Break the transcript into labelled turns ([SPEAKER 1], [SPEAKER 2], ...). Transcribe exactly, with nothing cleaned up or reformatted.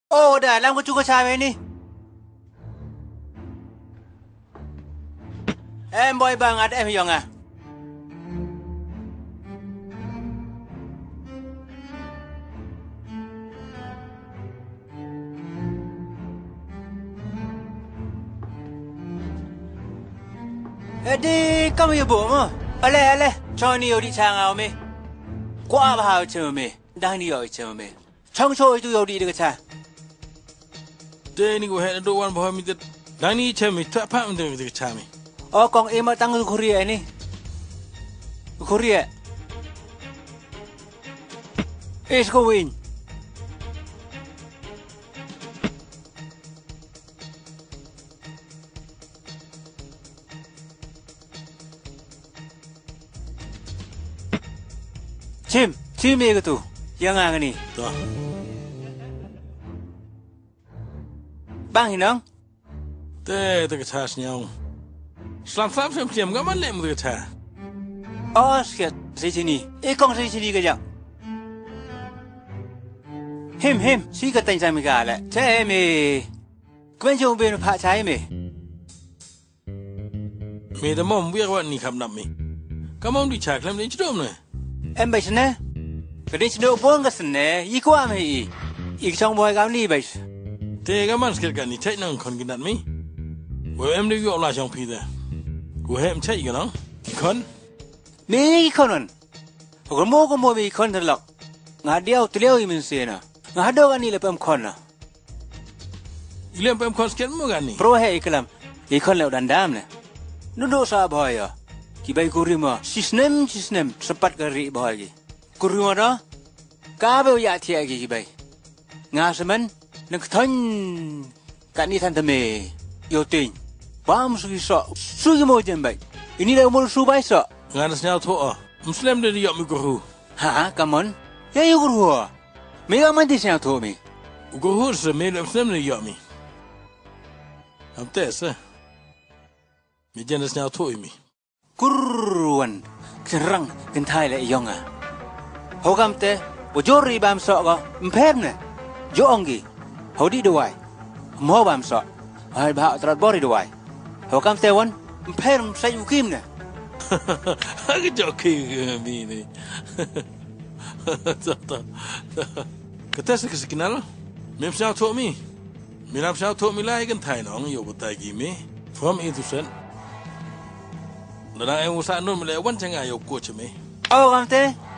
[SPEAKER 1] Oh, dah, lam ko cuka sabi ni. Em boy banget em yong ah. Edi, kamu ya bu mo? Ale ale, chong ni yodi chang ao me. Kwa ba hao chen me, dang ni yodi chen me. Chong cho itu yodi de cha.
[SPEAKER 2] Đây ni ko he do wan bhoi mi te dang ni chen mi ta pa mi de cha mi.
[SPEAKER 1] Oh, kong em tang ku Korea ni. Korea. Is going. Chim, chim ye tu. Yang ang ni.
[SPEAKER 2] To.
[SPEAKER 1] Bang hinong.
[SPEAKER 2] Te te cha snyong. Slam slam sem sem ga man le mu de cha.
[SPEAKER 1] Oh, siat, si sini. Eh, kong si sini ke jang. Him him, si ka tang sa mi ga le. Che me. Kwen jong be no pha chai me.
[SPEAKER 2] Me de mom wi wa ni kham nam mi. Ka mom di cha klam ni chrom ne.
[SPEAKER 1] Em bai sne. Ka din sne upon ka sne. Yi kwa me yi. Ik chong boy ga ni bai.
[SPEAKER 2] Te ga man sket ga ni chai nang kon gi nat mi. Wo em de yo la chong phi de. Ko hem chai ga nang. Kon.
[SPEAKER 1] Ni konon. Ko mo ko mo bi kon lok. Nga diao tleo yi min se na. Nga do ga ni le pam kon na.
[SPEAKER 2] Ilem pam kon sket mo ga ni.
[SPEAKER 1] Pro he iklam. I kon le dan dam ne. Nu do sa boy ya. Ki bai ku rima. Sisnem sisnem sepat ka ri boy gi. Ku rima da. Ka be ya thia gi ki bai. Nga semen nang thon ka ni than me. Yo tin. Bam su so. Su gi mo jem bai. Ini le mo su bai so.
[SPEAKER 2] Nga na snyao tho a. Muslim de yo mi ko hu.
[SPEAKER 1] Ha, come on. Ya yo ku hu. Me ga man ti snyao tho me.
[SPEAKER 2] Ko hu se me le muslim de yo mi. Am te se. Mi jen snyao tho mi.
[SPEAKER 1] Kurwan. Kerang ken thai le yong a. Ho kam te. Bo jori bam so ga. Mpem ne. Jo ongi. Ho di do wai. Mo bam so. Hai ba trat bori do wai. Ho kam te won. Mpem sai u kim ne.
[SPEAKER 2] Cái chỗ kia mi này, cái test cái gì nào? Mình sao thua mi, mình làm sao thua mi lại cái thằng nó nhiều bút tài gì mi, from A to Z. Lần này em usaha nôn mình lại quan trọng ngay yêu cô chứ mi.
[SPEAKER 1] Oh, kam te.